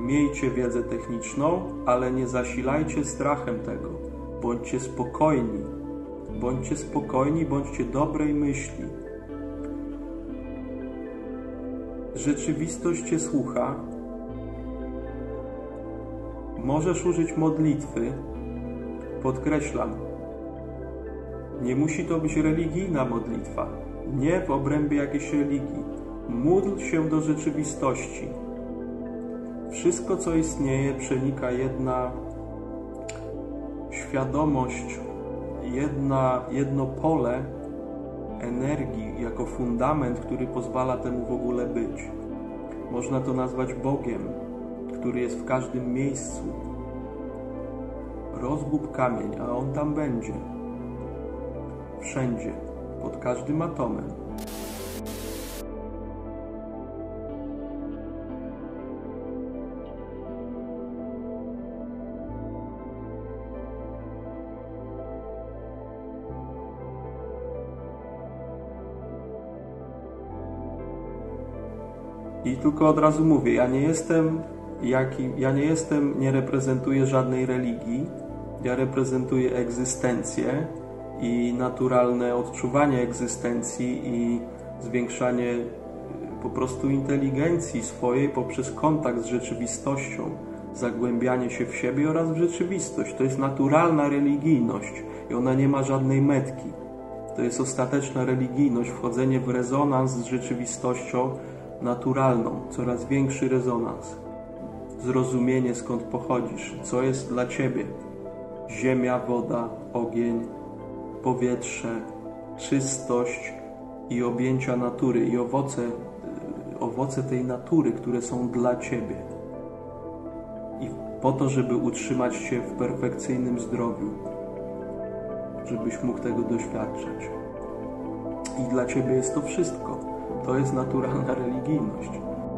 Miejcie wiedzę techniczną, ale nie zasilajcie strachem tego. Bądźcie spokojni. Bądźcie spokojni, bądźcie dobrej myśli. Rzeczywistość Cię słucha. Możesz użyć modlitwy. Podkreślam, nie musi to być religijna modlitwa. Nie w obrębie jakiejś religii. Módl się do rzeczywistości. Wszystko, co istnieje, przenika jedna świadomość, jedno pole energii jako fundament, który pozwala temu w ogóle być. Można to nazwać Bogiem, który jest w każdym miejscu. Rozgub kamień, a on tam będzie. Wszędzie, pod każdym atomem. I tylko od razu mówię, nie reprezentuję żadnej religii, ja reprezentuję egzystencję i naturalne odczuwanie egzystencji i zwiększanie po prostu inteligencji swojej poprzez kontakt z rzeczywistością, zagłębianie się w siebie oraz w rzeczywistość. To jest naturalna religijność i ona nie ma żadnej metki. To jest ostateczna religijność, wchodzenie w rezonans z rzeczywistością naturalną, coraz większy rezonans. Zrozumienie, skąd pochodzisz, co jest dla Ciebie. Ziemia, woda, ogień, powietrze, czystość i objęcia natury i owoce tej natury, które są dla Ciebie. I po to, żeby utrzymać się w perfekcyjnym zdrowiu, żebyś mógł tego doświadczać. I dla Ciebie jest to wszystko. To jest naturalna religijność.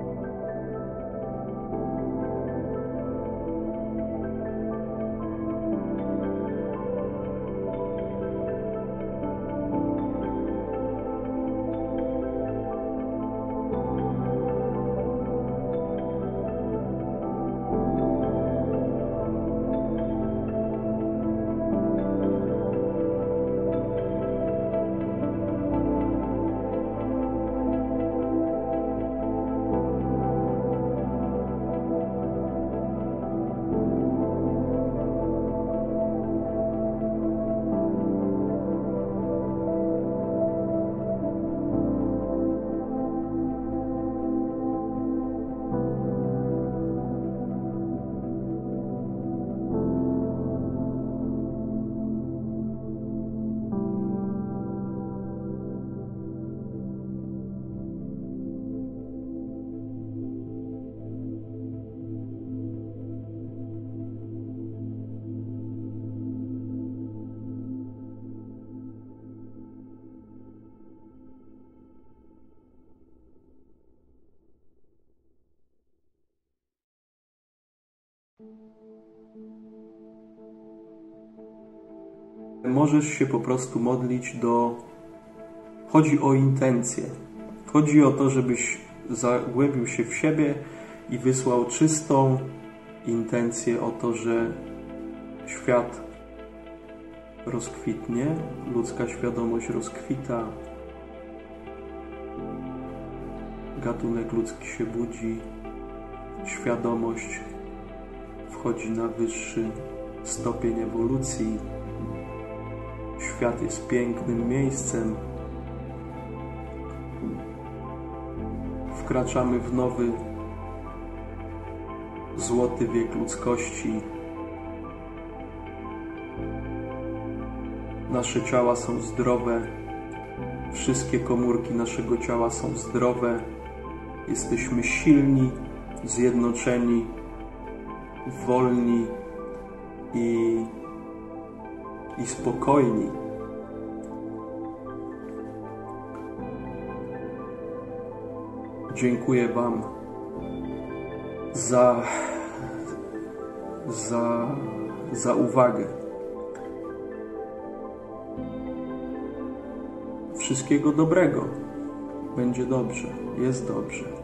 Możesz się po prostu modlić Chodzi o intencje. Chodzi o to, żebyś zagłębił się w siebie i wysłał czystą intencję o to, że świat rozkwitnie, ludzka świadomość rozkwita, gatunek ludzki się budzi, świadomość wchodzi na wyższy stopień ewolucji, świat jest pięknym miejscem, wkraczamy w nowy, złoty wiek ludzkości. Nasze ciała są zdrowe, wszystkie komórki naszego ciała są zdrowe, jesteśmy silni, zjednoczeni, wolni i spokojni. Dziękuję Wam za uwagę. Wszystkiego dobrego. Będzie dobrze. Jest dobrze.